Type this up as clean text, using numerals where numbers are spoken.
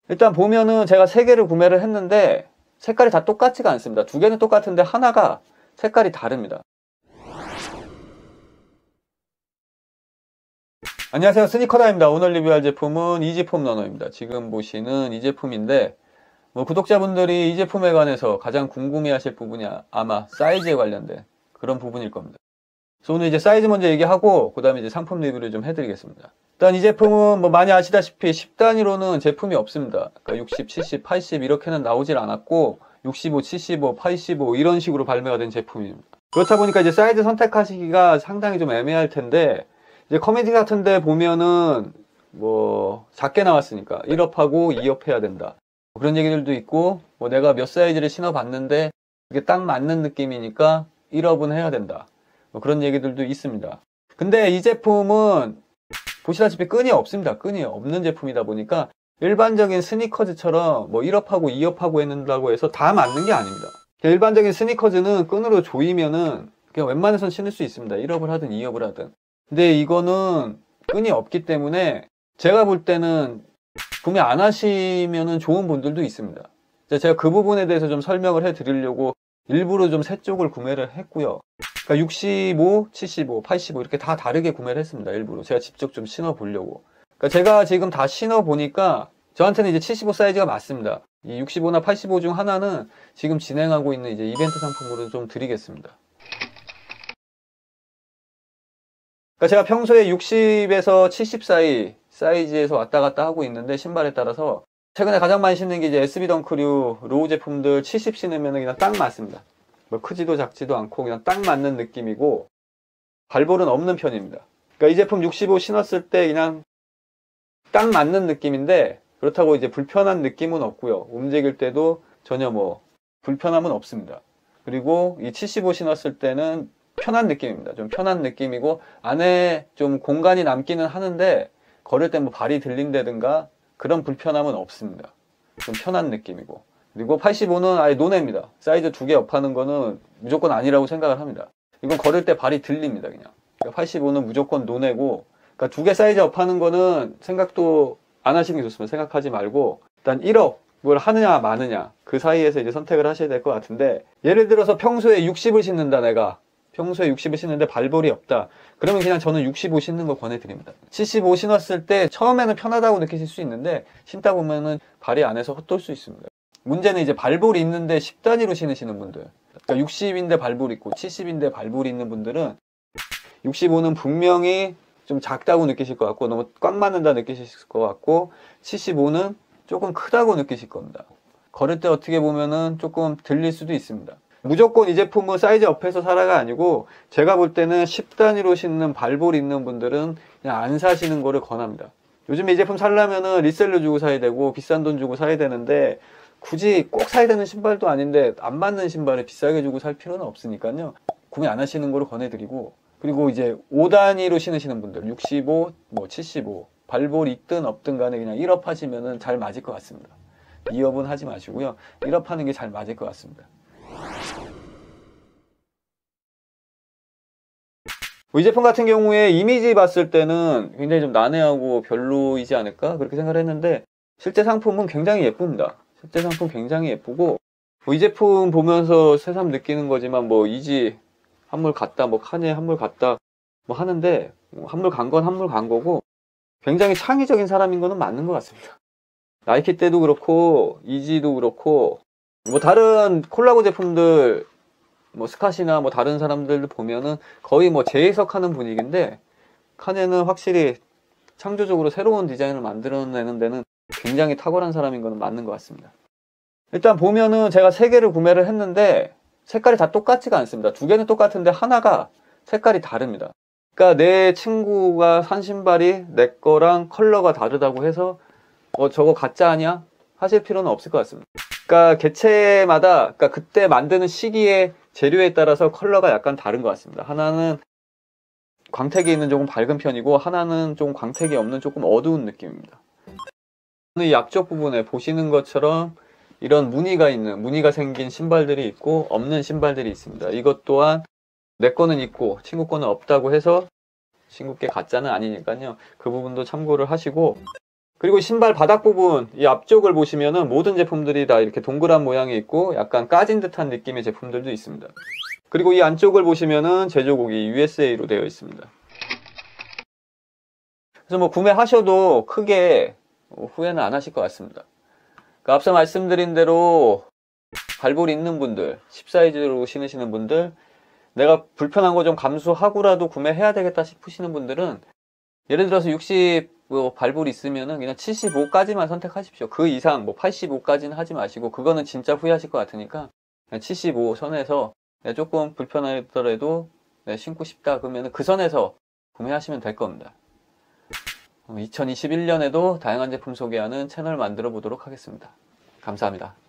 일단 보면은 제가 3개를 구매를 했는데 색깔이 다 똑같지가 않습니다. 2개는 똑같은데 하나가 색깔이 다릅니다. 안녕하세요, 스니커다입니다. 오늘 리뷰할 제품은 이지폼 러너입니다. 지금 보시는 이 제품인데 구독자분들이 이 제품에 관해서 가장 궁금해하실 부분이 아마 사이즈에 관련된 그런 부분일 겁니다. 그래서 오늘 이제 사이즈 먼저 얘기하고 그 다음에 이제 상품 리뷰를 좀 해드리겠습니다. 일단 이 제품은 많이 아시다시피 10단위로는 제품이 없습니다. 그러니까 60, 70, 80 이렇게는 나오질 않았고 65, 75, 85 이런 식으로 발매가 된 제품입니다. 그렇다 보니까 이제 사이즈 선택하시기가 상당히 좀 애매할 텐데, 이제 커뮤니티 같은 데 보면은 작게 나왔으니까 1업하고 2업 해야 된다, 그런 얘기들도 있고, 내가 몇 사이즈를 신어 봤는데 이게 딱 맞는 느낌이니까 1업은 해야 된다, 그런 얘기들도 있습니다. 근데 이 제품은 보시다시피 끈이 없습니다. 끈이 없는 제품이다 보니까 일반적인 스니커즈처럼 1업하고 2업하고 했는다고 해서 다 맞는 게 아닙니다. 일반적인 스니커즈는 끈으로 조이면은 그냥 웬만해선 신을 수 있습니다. 1업을 하든 2업을 하든. 근데 이거는 끈이 없기 때문에 제가 볼 때는 구매 안 하시면은 좋은 분들도 있습니다. 제가 그 부분에 대해서 좀 설명을 해 드리려고 일부러 좀 세 쪽을 구매를 했고요. 그러니까 65, 75, 85 이렇게 다 다르게 구매를 했습니다. 일부러 제가 직접 좀 신어 보려고. 그러니까 제가 지금 다 신어 보니까 저한테는 이제 75 사이즈가 맞습니다. 이 65나 85 중 하나는 지금 진행하고 있는 이제 이벤트 상품으로 좀 드리겠습니다. 그러니까 제가 평소에 60에서 70 사이 사이즈에서 왔다 갔다 하고 있는데, 신발에 따라서 최근에 가장 많이 신는 게 이제 SB 덩크류 로우 제품들 70 신으면 그냥 딱 맞습니다. 크지도 작지도 않고 그냥 딱 맞는 느낌이고 발볼은 없는 편입니다. 그러니까 이 제품 65 신었을 때 그냥 딱 맞는 느낌인데, 그렇다고 이제 불편한 느낌은 없고요. 움직일 때도 전혀 불편함은 없습니다. 그리고 이 75 신었을 때는 편한 느낌입니다. 좀 편한 느낌이고 안에 좀 공간이 남기는 하는데 걸을 때 발이 들린다든가 그런 불편함은 없습니다. 좀 편한 느낌이고. 그리고 85는 아예 노냅니다. 사이즈 2개 업하는 거는 무조건 아니라고 생각을 합니다. 이건 걸을 때 발이 들립니다, 그냥. 그러니까 85는 무조건 노내고, 그러니까 2개 사이즈 업하는 거는 생각도 안 하시는 게 좋습니다. 생각하지 말고 일단 1업을 하느냐 마느냐 그 사이에서 이제 선택을 하셔야 될 것 같은데, 예를 들어서 평소에 60을 신는다, 내가 평소에 60을 신는데 발볼이 없다, 그러면 그냥 저는 65 신는 거 권해드립니다. 75 신었을 때 처음에는 편하다고 느끼실 수 있는데 신다 보면은 발이 안에서 헛돌 수 있습니다. 문제는 이제 발볼이 있는데 10단위로 신으시는 분들, 그러니까 60인데 발볼이 있고 70인데 발볼이 있는 분들은 65는 분명히 좀 작다고 느끼실 것 같고 너무 꽉 맞는다 느끼실 것 같고, 75는 조금 크다고 느끼실 겁니다. 걸을 때 어떻게 보면은 조금 들릴 수도 있습니다. 무조건 이 제품은 사이즈 업해서 사라가 아니고, 제가 볼 때는 10단위로 신는 발볼 있는 분들은 그냥 안 사시는 거를 권합니다. 요즘에 이 제품 사려면은 리셀로 주고 사야 되고 비싼 돈 주고 사야 되는데, 굳이 꼭 사야 되는 신발도 아닌데 안 맞는 신발을 비싸게 주고 살 필요는 없으니까요. 구매 안 하시는 거를 권해드리고, 그리고 이제 5단위로 신으시는 분들 65, 75 발볼 있든 없든 간에 그냥 1업 하시면은 잘 맞을 것 같습니다. 2업은 하지 마시고요. 1업 하는 게 잘 맞을 것 같습니다. 이 제품 같은 경우에 이미지 봤을 때는 굉장히 좀 난해하고 별로이지 않을까 그렇게 생각을 했는데, 실제 상품은 굉장히 예쁩니다. 실제 상품 굉장히 예쁘고, 이 제품 보면서 새삼 느끼는 거지만 이지 한물 갔다, 카니에 한물 갔다 하는데, 한물 간 건 한물 간 거고 굉장히 창의적인 사람인 거는 맞는 것 같습니다. 나이키 때도 그렇고 이지도 그렇고 다른 콜라보 제품들 스캇이나 다른 사람들도 보면은 거의 재해석하는 분위기인데, 카네는 확실히 창조적으로 새로운 디자인을 만들어내는 데는 굉장히 탁월한 사람인 거는 맞는 것 같습니다. 일단 보면은 제가 3개를 구매를 했는데 색깔이 다 똑같지가 않습니다. 2개는 똑같은데 하나가 색깔이 다릅니다. 그러니까 내 친구가 산 신발이 내 거랑 컬러가 다르다고 해서 저거 가짜 아니야? 하실 필요는 없을 것 같습니다. 그러니까 개체마다, 그러니까 그때 만드는 시기에 재료에 따라서 컬러가 약간 다른 것 같습니다. 하나는 광택이 있는 조금 밝은 편이고 하나는 좀 광택이 없는 조금 어두운 느낌입니다. 이 앞쪽 부분에 보시는 것처럼 이런 무늬가 생긴 신발들이 있고 없는 신발들이 있습니다. 이것 또한 내 거는 있고 친구 거는 없다고 해서 친구께 가짜는 아니니까요. 그 부분도 참고를 하시고, 그리고 신발 바닥 부분, 이 앞쪽을 보시면은 모든 제품들이 다 이렇게 동그란 모양이 있고 약간 까진 듯한 느낌의 제품들도 있습니다. 그리고 이 안쪽을 보시면은 제조국이 USA로 되어 있습니다. 그래서 뭐 구매하셔도 크게 후회는 안 하실 것 같습니다. 그러니까 앞서 말씀드린 대로 발볼이 있는 분들, 10사이즈로 신으시는 분들, 내가 불편한 거 좀 감수하고라도 구매해야 되겠다 싶으시는 분들은 예를 들어서 60 발볼이 있으면은 그냥 75까지만 선택하십시오. 그 이상 뭐 85까지는 하지 마시고, 그거는 진짜 후회하실 것 같으니까 그냥 75 선에서 조금 불편하더라도 신고 싶다 그러면 그 선에서 구매하시면 될 겁니다. 2021년에도 다양한 제품 소개하는 채널 만들어 보도록 하겠습니다. 감사합니다.